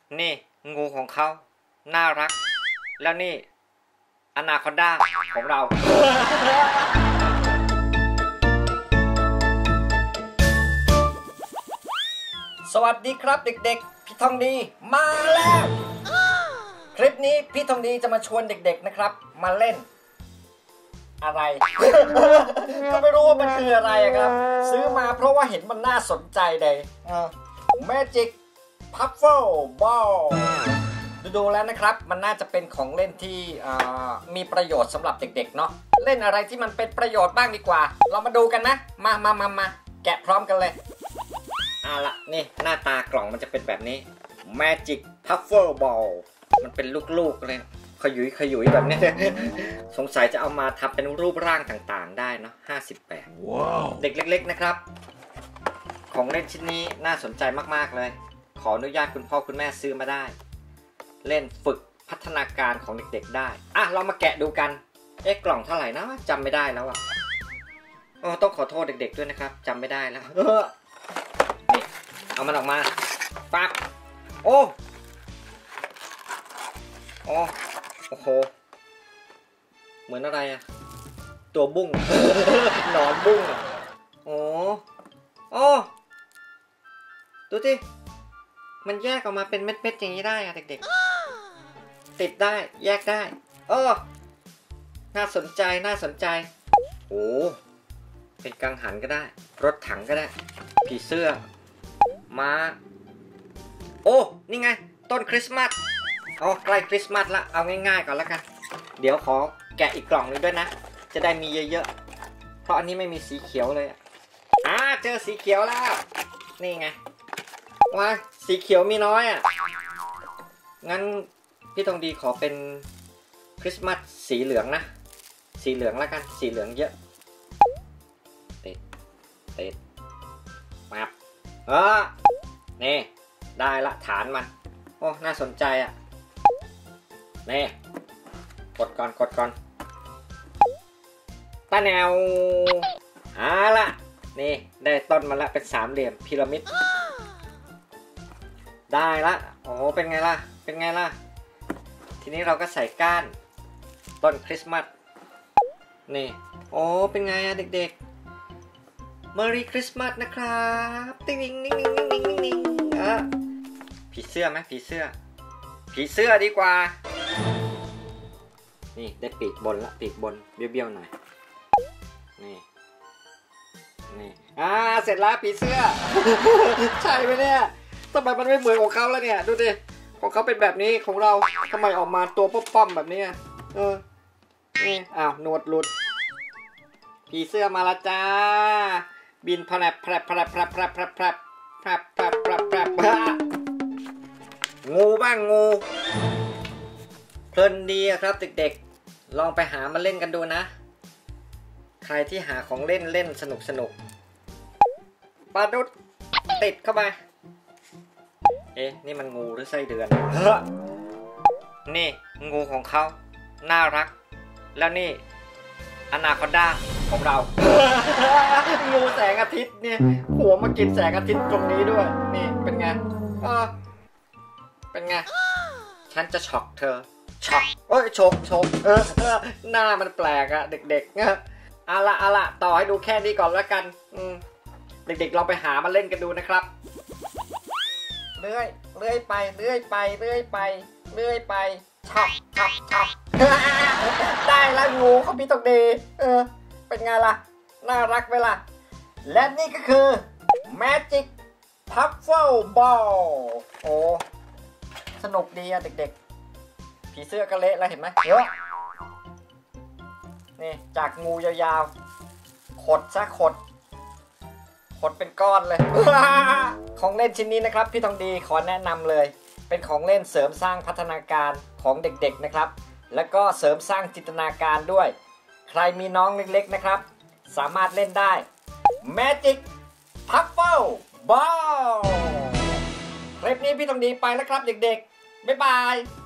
นี่งูของเขาน่ารักแล้วนี่อนาคอนดาของเราสวัสดีครับเด็กๆพี่ทองดีมาแล้วคลิปนี้พี่ทองดีจะมาชวนเด็กๆนะครับมาเล่นอะไร ก็ไม่รู้ว่ามันคืออะไรครับซื้อมาเพราะว่าเห็นมันน่าสนใจเลยMagic Puffle Ball ดูแล้วนะครับมันน่าจะเป็นของเล่นที่มีประโยชน์สำหรับเด็กๆเนาะเล่นอะไรที่มันเป็นประโยชน์บ้างดีกว่าเรามาดูกันนะมาแกะพร้อมกันเลยละนี่หน้าตากล่องมันจะเป็นแบบนี้ Magic Puffle Ball มันเป็นลูกๆเลยขยุยแบบนี้ สงสัยจะเอามาทำเป็นรูปร่างต่างๆได้เนาะ58 wow. เด็กเล็กๆนะครับของเล่นชิ้นนี้น่าสนใจมากๆเลยขออนุญาตคุณพ่อคุณแม่ซื้อมาได้เล่นฝึกพัฒนาการของเด็กๆได้เรามาแกะดูกันกล่องเท่าไหร่นะจำไม่ได้แล้วต้องขอโทษเด็กๆด้วยนะครับจำไม่ได้แล้วนี่เอามันออกมาปั๊บโอ้โหเหมือนอะไรตัวบุ้ง หนอนบุ้งโอ้ดูสิมันแยกออกมาเป็นเม็ดๆอย่างนี้ได้เด็กๆติดได้แยกได้น่าสนใจเป็นกังหันก็ได้รถถังก็ได้ผีเสื้อม้านี่ไงต้นคริสต์มาสใกล้คริสต์มาสละเอาง่ายๆก่อนแล้วกันเดี๋ยวขอแกะอีกกล่องนึงด้วยนะจะได้มีเยอะๆเพราะอันนี้ไม่มีสีเขียวเลยเจอสีเขียวแล้วนี่ไงว้าสีเขียวมีน้อยงั้นพี่ทองดีขอเป็นคริสต์มาสสีเหลืองนะสีเหลืองแล้วกันสีเหลืองเยอะติดมานี่ได้ละฐานมันน่าสนใจนี่กดก่อนตาแนวละนี่ได้ต้นมาละเป็นสามเหลี่ยมพีระมิดได้ละเป็นไงล่ะทีนี้เราก็ใส่ก้านต้นคริสต์มาสนี่เป็นไงเด็กๆ Merry Christmas นะครับติ๊งผีเสื้อไหมผีเสื้อดีกว่านี่ได้ปีกบนละปีกบนเบี้ยวๆหน่อยนี่เสร็จแล้วผีเสื้อ ใช่ไหมเนี่ยทำไมมันไม่เหมือนของเขาแล้วเนี่ยดูดิของเขาเป็นแบบนี้ของเราทำไมออกมาตัวป้อมๆแบบนี้นี่หนวดหลุดผีเสื้อมาละจ้าบินแผลบงูบ้างงูเพลินดีครับเด็กๆลองไปหามาเล่นกันดูนะใครที่หาของเล่นสนุกปลาดุดติดเข้าไปนี่มันงูหรือไส้เดือนนี่งูของเขาน่ารักแล้วนี่อนาคอนดาของเรา งูแสงอาทิตย์เนี่ยหัวมากินแสงอาทิตย์ตรงนี้ด้วยนี่เป็นไงเป็นไงฉันจะช็อกเธอช็อกชกหน้ามันแปลกเด็กๆเอาละต่อให้ดูแค่นี้ก่อนแล้วกันเด็กๆลองไปหามาเล่นกันดูนะครับเลื่อยไปช็อกได้แล้วงูของพี่ตกดีเป็นไงล่ะน่ารักไหมล่ะและนี่ก็คือ Magic Puffle Ball สนุกดีเด็กๆผีเสื้อกระเละแล้วเห็นไหมนี่จากงูยาวๆขดเป็นก้อนเลย ของเล่นชิ้นนี้นะครับพี่ทองดีขอแนะนำเลยเป็นของเล่นเสริมสร้างพัฒนาการของเด็กๆนะครับแล้วก็เสริมสร้างจินตนาการด้วยใครมีน้องเล็กๆนะครับสามารถเล่นได้ Magic Puffle Ball คลิปนี้พี่ทองดีไปแล้วครับเด็กๆบ๊ายบาย